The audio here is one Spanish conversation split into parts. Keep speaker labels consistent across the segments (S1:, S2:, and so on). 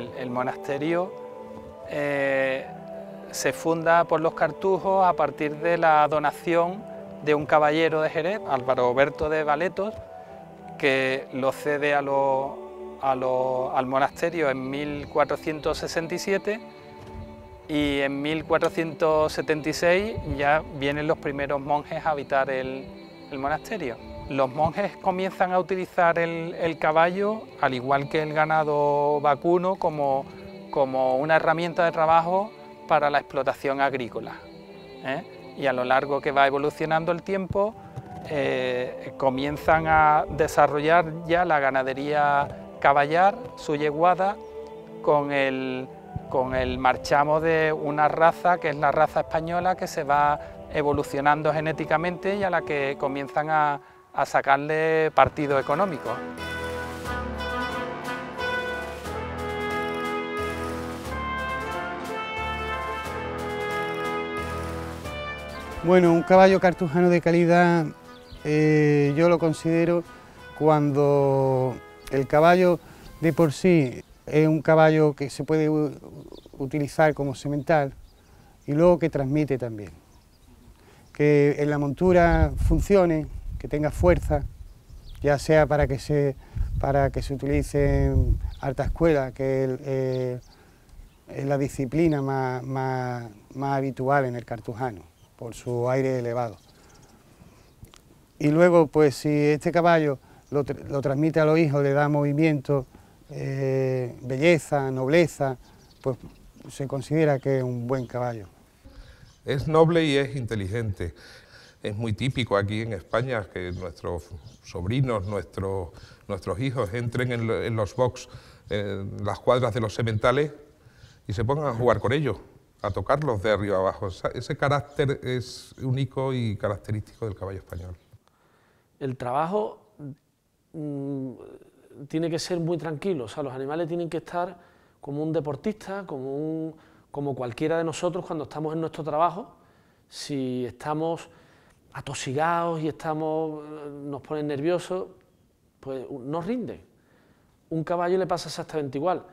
S1: el monasterio se funda por los Cartujos a partir de la donación de un caballero de Jerez, Álvaro Berto de Valetos, que lo cede al monasterio en 1467, y en 1476 ya vienen los primeros monjes a habitar el monasterio. Los monjes comienzan a utilizar el caballo, al igual que el ganado vacuno, como una herramienta de trabajo para la explotación agrícola, Y a lo largo que va evolucionando el tiempo, comienzan a desarrollar ya la ganadería caballar, su yeguada, con el marchamo de una raza que es la raza española, que se va evolucionando genéticamente y a la que comienzan a sacarle partido económico.
S2: Bueno, un caballo cartujano de calidad yo lo considero cuando el caballo de por sí es un caballo que se puede utilizar como semental y luego que transmite también. Que en la montura funcione, que tenga fuerza, ya sea para que se utilice en alta escuela, que es la disciplina más habitual en el cartujano, por su aire elevado. Y luego, pues si este caballo lo transmite a los hijos, le da movimiento, belleza, nobleza, pues se considera que es un buen caballo.
S3: Es noble y es inteligente. Es muy típico aquí en España que nuestros sobrinos, nuestros hijos entren en los box, en las cuadras de los sementales y se pongan a jugar con ellos, a tocarlos de arriba abajo. Ese carácter es único y característico del caballo español.
S4: El trabajo tiene que ser muy tranquilo, o sea, los animales tienen que estar como un deportista, como cualquiera de nosotros cuando estamos en nuestro trabajo. Si estamos atosigados y nos ponen nerviosos, pues no rinde. Un caballo le pasa exactamente igual.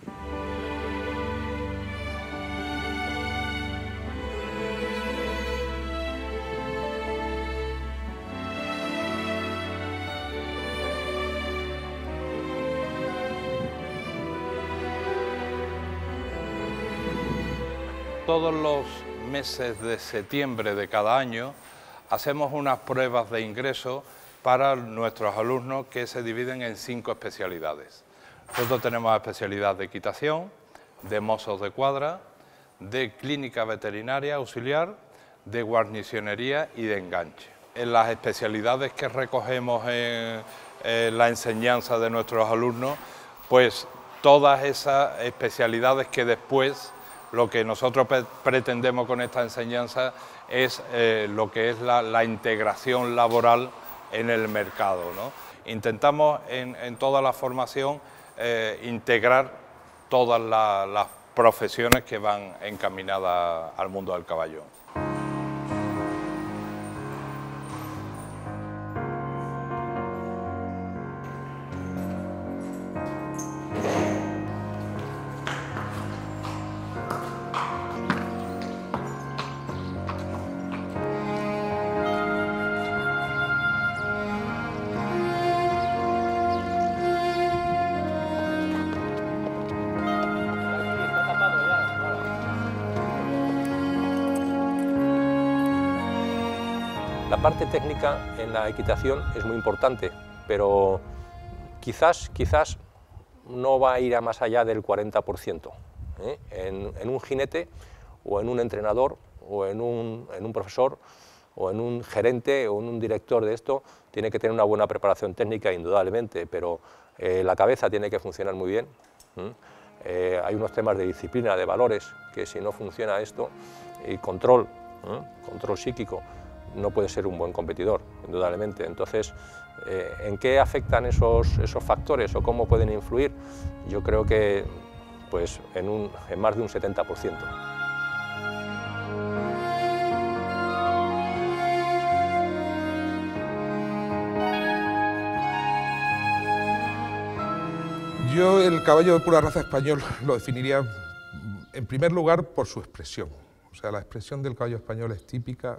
S5: Todos los meses de septiembre de cada año hacemos unas pruebas de ingreso para nuestros alumnos que se dividen en 5 especialidades. Nosotros tenemos especialidad de equitación, de mozos de cuadra, de clínica veterinaria auxiliar, de guarnicionería y de enganche. En las especialidades que recogemos en la enseñanza de nuestros alumnos, pues todas esas especialidades que después lo que nosotros pretendemos con esta enseñanza es lo que es la integración laboral en el mercado, ¿no? Intentamos en toda la formación integrar todas las profesiones que van encaminadas al mundo del caballo.
S6: La parte técnica en la equitación es muy importante, pero quizás no va a ir a más allá del 40%. En un jinete, o en un entrenador, o en un profesor, o en un gerente, o en un director de esto, tiene que tener una buena preparación técnica, indudablemente, pero la cabeza tiene que funcionar muy bien. Hay unos temas de disciplina, de valores, que si no funciona esto, y control psíquico, no puede ser un buen competidor, indudablemente. Entonces, ¿en qué afectan esos factores o cómo pueden influir? Yo creo que pues, en más de un 70%.
S3: Yo el caballo de pura raza español lo definiría en primer lugar por su expresión. O sea, la expresión del caballo español es típica,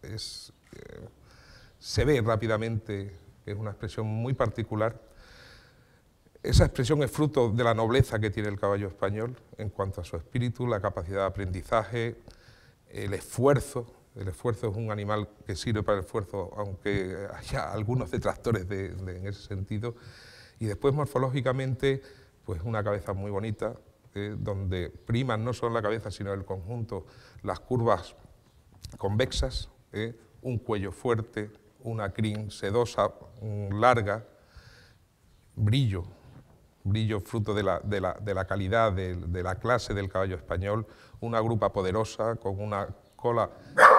S3: se ve rápidamente, es una expresión muy particular. Esa expresión es fruto de la nobleza que tiene el caballo español en cuanto a su espíritu, la capacidad de aprendizaje, el esfuerzo. El esfuerzo es un animal que sirve para el esfuerzo, aunque haya algunos detractores en ese sentido. Y después, morfológicamente, pues una cabeza muy bonita, donde priman no solo la cabeza, sino el conjunto, las curvas convexas, un cuello fuerte, una crin sedosa, larga, brillo fruto de la calidad, de la clase del caballo español, una grupa poderosa con una cola...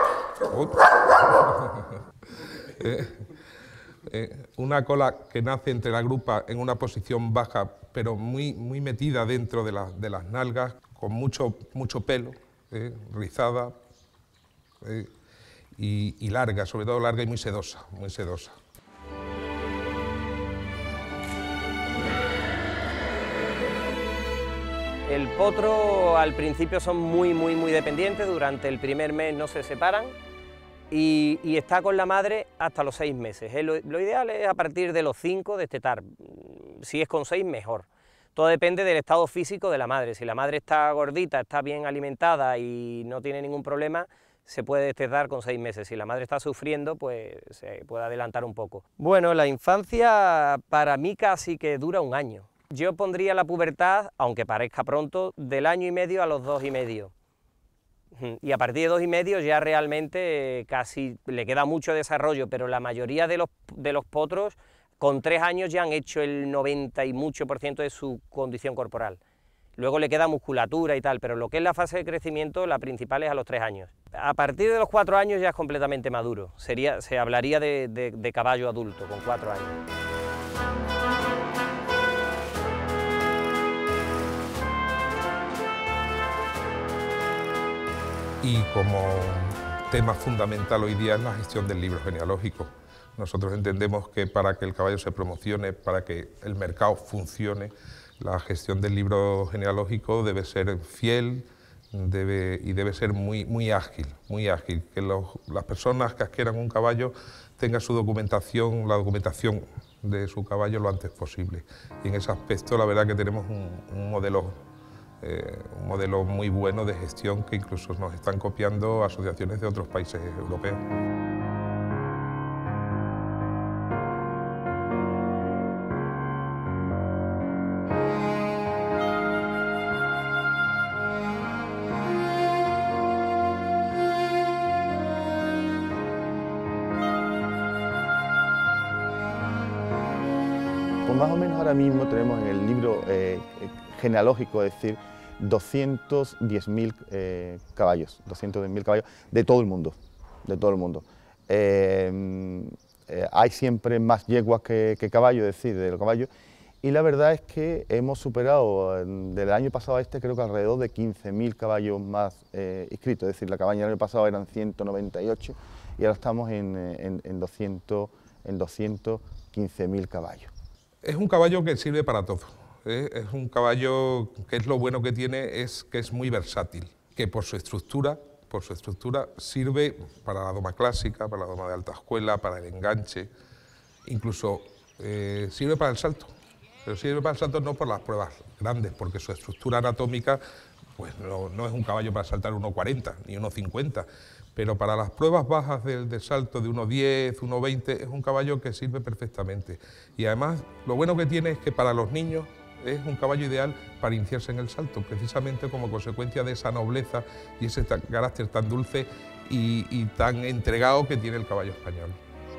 S3: una cola que nace entre la grupa en una posición baja, pero muy metida dentro de las nalgas, con mucho pelo, rizada y larga, sobre todo larga y muy sedosa, muy sedosa.
S7: El potro al principio son muy dependientes, durante el primer mes no se separan y está con la madre hasta los 6 meses. Lo ideal es a partir de los 5 destetar, si es con 6 mejor. Todo depende del estado físico de la madre. Si la madre está gordita, está bien alimentada y no tiene ningún problema, se puede destetar con 6 meses. Si la madre está sufriendo, pues se puede adelantar un poco. Bueno, la infancia para mí casi que dura 1 año. Yo pondría la pubertad, aunque parezca pronto, del 1 año y medio a los 2 y medio. Y a partir de 2 y medio ya realmente casi le queda mucho desarrollo, pero la mayoría de los potros con 3 años ya han hecho el 90 y mucho % de su condición corporal. Luego le queda musculatura y tal, pero lo que es la fase de crecimiento, la principal es a los 3 años. A partir de los 4 años ya es completamente maduro, se hablaría de caballo adulto con 4 años.
S3: Y como tema fundamental hoy día es la gestión del libro genealógico. Nosotros entendemos que para que el caballo se promocione, para que el mercado funcione, la gestión del libro genealógico debe ser fiel y debe ser muy ágil, que las personas que adquieran un caballo tengan su documentación, la documentación de su caballo lo antes posible. Y en ese aspecto la verdad que tenemos un modelo muy bueno de gestión que incluso nos están copiando asociaciones de otros países europeos.
S8: Pues más o menos ahora mismo tenemos en el libro genealógico, es decir, 210.000 caballos, 210.000 caballos de todo el mundo, hay siempre más yeguas que caballos, es decir, de los caballos, y la verdad es que hemos superado del año pasado a este creo que alrededor de 15.000 caballos más inscritos, es decir, la cabaña del año pasado eran 198 y ahora estamos en 215.000 caballos.
S3: Es un caballo que sirve para todo. Es un caballo que es lo bueno que tiene es que es muy versátil, que por su estructura sirve para la doma clásica, para la doma de alta escuela, para el enganche, incluso sirve para el salto, pero sirve para el salto no por las pruebas grandes, porque su estructura anatómica pues no es un caballo para saltar 1,40 ni 1,50, pero para las pruebas bajas del salto de 1,10, 1,20 es un caballo que sirve perfectamente. Y además lo bueno que tiene es que para los niños es un caballo ideal para iniciarse en el salto, precisamente como consecuencia de esa nobleza y ese carácter tan dulce y tan entregado que tiene el caballo español.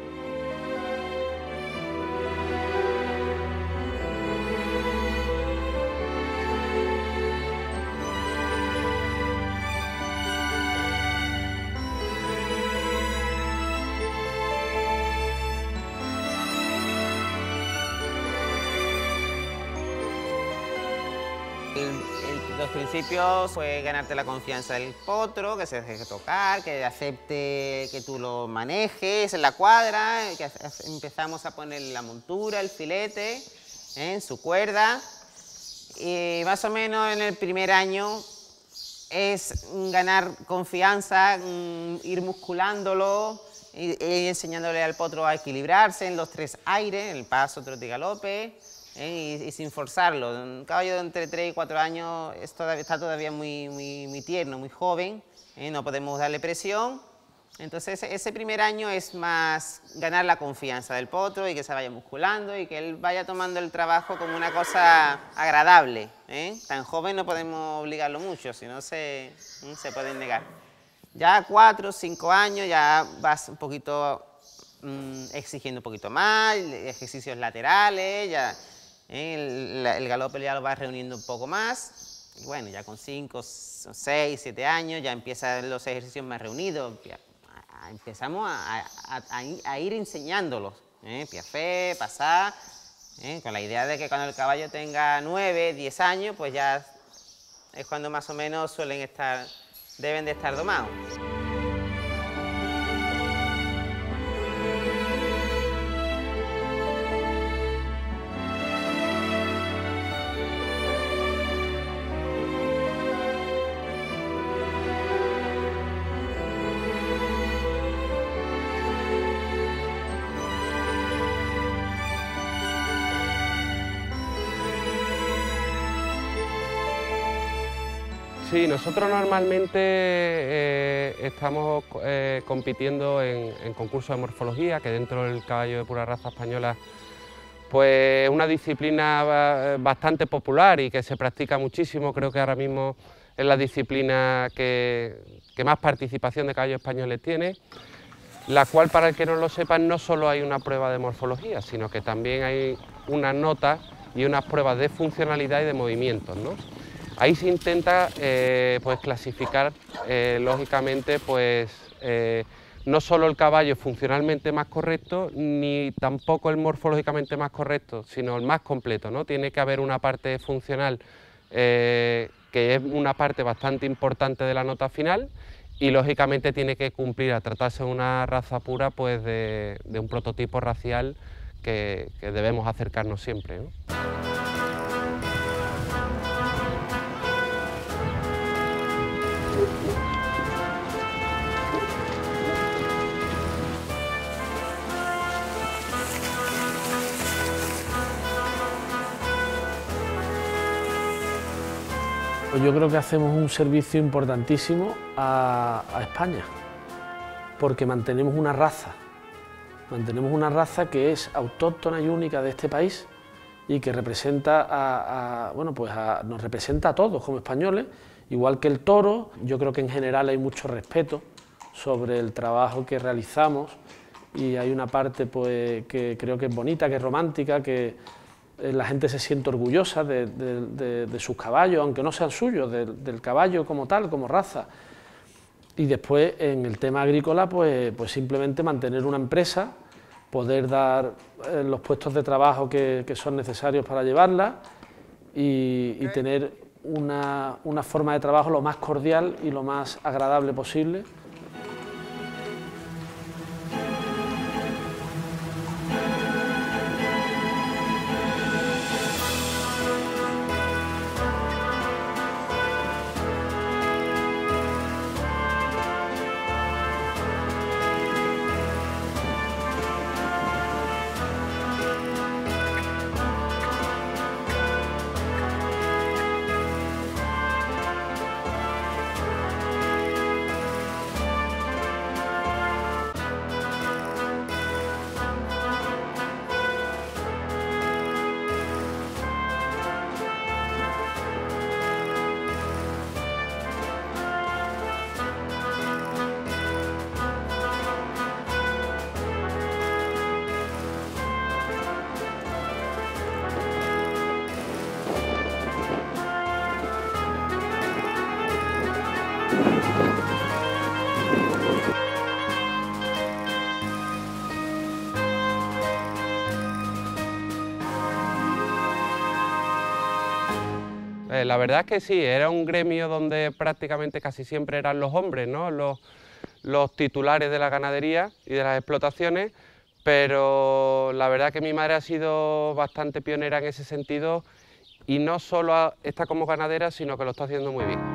S9: Los principios fue ganarte la confianza del potro, que se deje tocar, que acepte que tú lo manejes en la cuadra, que empezamos a poner la montura, el filete, en su cuerda, más o menos en el primer año es ganar confianza, ir musculándolo, ir enseñándole al potro a equilibrarse en los 3 aires, el paso, trote y galope, y sin forzarlo. Un caballo de entre 3 y 4 años está todavía muy tierno, muy joven, no podemos darle presión. Entonces ese primer año es más ganar la confianza del potro y que se vaya musculando y que él vaya tomando el trabajo como una cosa agradable. Tan joven no podemos obligarlo mucho, si no se pueden negar. Ya 4 o 5 años ya vas un poquito exigiendo un poquito más, ejercicios laterales, ya el galope ya lo vas reuniendo un poco más. Y bueno, ya con 5, 6, 7 años ya empiezan los ejercicios más reunidos. Empezamos a ir enseñándolos, piafé, pasar, con la idea de que cuando el caballo tenga 9, 10 años, pues ya es cuando más o menos deben de estar domados.
S10: Sí, nosotros normalmente estamos compitiendo en concursos de morfología, que dentro del caballo de pura raza española pues es una disciplina bastante popular y que se practica muchísimo. Creo que ahora mismo es la disciplina que más participación de caballos españoles tiene, la cual, para el que no lo sepan, no solo hay una prueba de morfología, sino que también hay unas notas y unas pruebas de funcionalidad y de movimientos, ¿no? Ahí se intenta pues clasificar, lógicamente, pues, no solo el caballo funcionalmente más correcto, ni tampoco el morfológicamente más correcto, sino el más completo, ¿no? Tiene que haber una parte funcional que es una parte bastante importante de la nota final y, lógicamente, tiene que cumplir, a tratarse de una raza pura, pues de un prototipo racial que debemos acercarnos siempre, ¿no?
S4: Pues yo creo que hacemos un servicio importantísimo a España, porque mantenemos una raza que es autóctona y única de este país y que representa nos representa a todos como españoles, igual que el toro. Yo creo que en general hay mucho respeto sobre el trabajo que realizamos y hay una parte pues que creo que es bonita, que es romántica, que la gente se siente orgullosa de sus caballos, aunque no sean suyos, del caballo como tal, como raza. Y después, en el tema agrícola, pues simplemente mantener una empresa, poder dar los puestos de trabajo que son necesarios para llevarla y tener una forma de trabajo lo más cordial y lo más agradable posible.
S10: La verdad es que sí, era un gremio donde prácticamente casi siempre eran los hombres, ¿no? Los titulares de la ganadería y de las explotaciones, pero la verdad que mi madre ha sido bastante pionera en ese sentido y no solo está como ganadera, sino que lo está haciendo muy bien.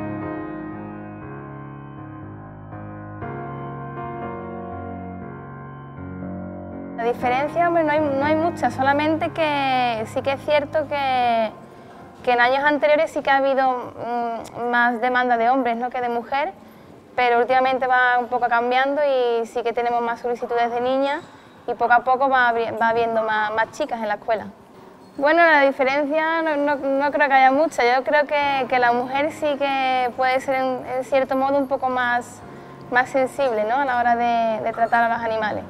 S11: La diferencia, hombre, no hay mucha, solamente que sí que es cierto que en años anteriores sí que ha habido más demanda de hombres, ¿no?, que de mujeres, pero últimamente va un poco cambiando y sí que tenemos más solicitudes de niñas y poco a poco va habiendo más chicas en la escuela. Bueno, la diferencia no creo que haya mucha. Yo creo que la mujer sí que puede ser en cierto modo un poco más sensible, ¿no?, a la hora de tratar a los animales.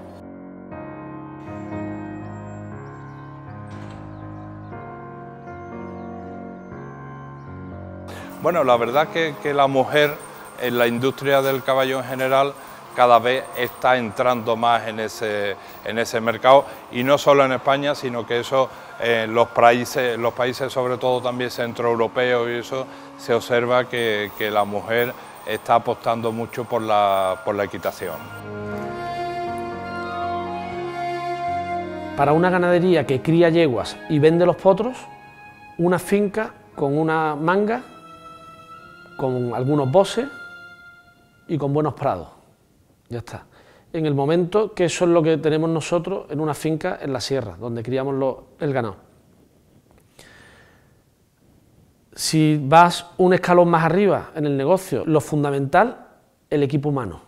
S5: Bueno, la verdad que la mujer en la industria del caballo en general cada vez está entrando más en ese mercado, y no solo en España, sino que eso en los países sobre todo también centroeuropeos y eso, se observa que la mujer está apostando mucho por la equitación.
S4: Para una ganadería que cría yeguas y vende los potros, una finca con una manga, con algunos bosses y con buenos prados. Ya está. En el momento que eso es lo que tenemos nosotros en una finca en la sierra, donde criamos el ganado. Si vas un escalón más arriba en el negocio, lo fundamental, el equipo humano.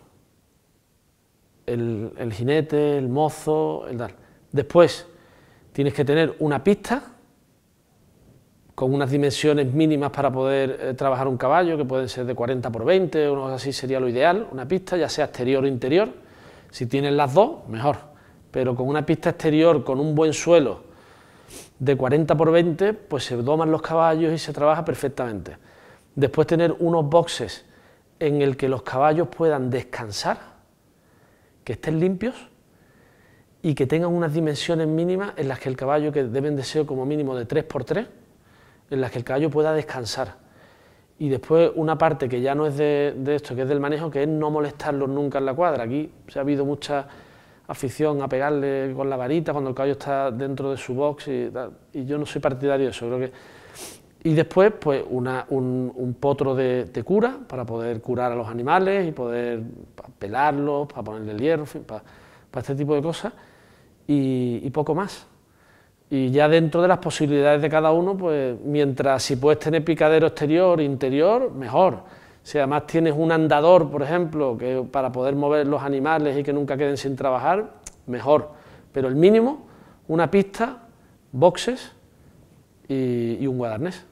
S4: El jinete, el mozo, el tal. Después tienes que tener una pista con unas dimensiones mínimas para poder trabajar un caballo, que pueden ser de 40 por 20, o algo así sería lo ideal, una pista, ya sea exterior o interior. Si tienes las dos, mejor, pero con una pista exterior, con un buen suelo de 40 por 20, pues se doman los caballos y se trabaja perfectamente. Después tener unos boxes en el que los caballos puedan descansar, que estén limpios y que tengan unas dimensiones mínimas en las que el caballo, que deben de ser como mínimo de 3 por 3, en las que el caballo pueda descansar. Y después una parte que ya no es de esto, que es del manejo, que es no molestarlos nunca en la cuadra. Aquí se ha habido mucha afición a pegarle con la varita cuando el caballo está dentro de su box y tal, y yo no soy partidario de eso, creo que... Y después, pues, un potro de cura, para poder curar a los animales y poder pelarlos, para ponerle el hierro, en fin, para este tipo de cosas, y poco más. Y ya dentro de las posibilidades de cada uno, pues mientras si puedes tener picadero exterior, interior, mejor. Si además tienes un andador, por ejemplo, que para poder mover los animales y que nunca queden sin trabajar, mejor. Pero el mínimo, una pista, boxes y un guardarnés.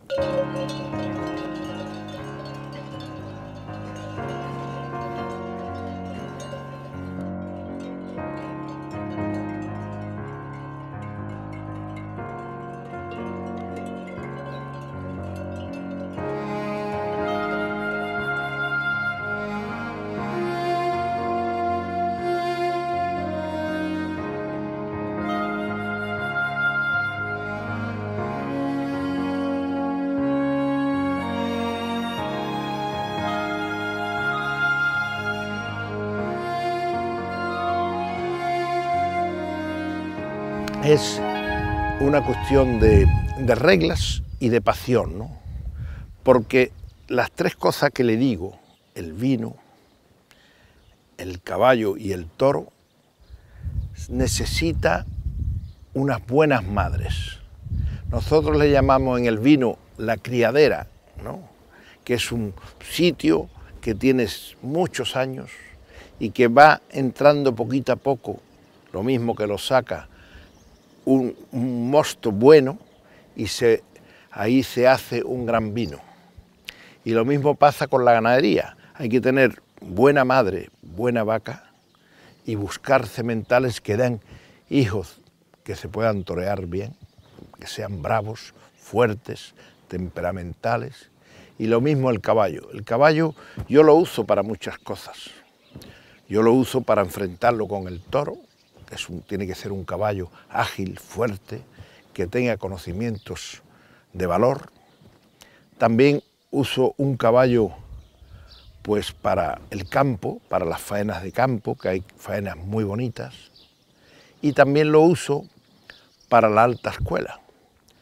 S12: Es una cuestión de reglas y de pasión, ¿no? Porque las tres cosas que le digo, el vino, el caballo y el toro, necesita unas buenas madres. Nosotros le llamamos en el vino la criadera, ¿no?, que es un sitio que tienes muchos años y que va entrando poquito a poco, lo mismo que lo saca un mosto bueno, y ahí se hace un gran vino. Y lo mismo pasa con la ganadería. Hay que tener buena madre, buena vaca, y buscar sementales que den hijos que se puedan torear bien, que sean bravos, fuertes, temperamentales. Y lo mismo el caballo. El caballo yo lo uso para muchas cosas. Yo lo uso para enfrentarlo con el toro. Tiene que ser un caballo ágil, fuerte, que tenga conocimientos de valor. También uso un caballo pues para el campo, para las faenas de campo, que hay faenas muy bonitas. Y también lo uso para la alta escuela.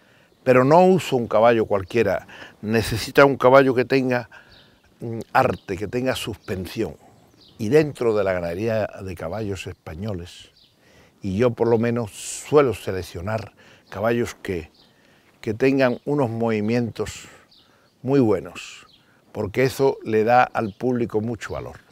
S12: pero no uso un caballo cualquiera, necesita un caballo que tenga arte, que tenga suspensión. Y dentro de la ganadería de caballos españoles, y yo por lo menos suelo seleccionar caballos que tengan unos movimientos muy buenos, porque eso le da al público mucho valor.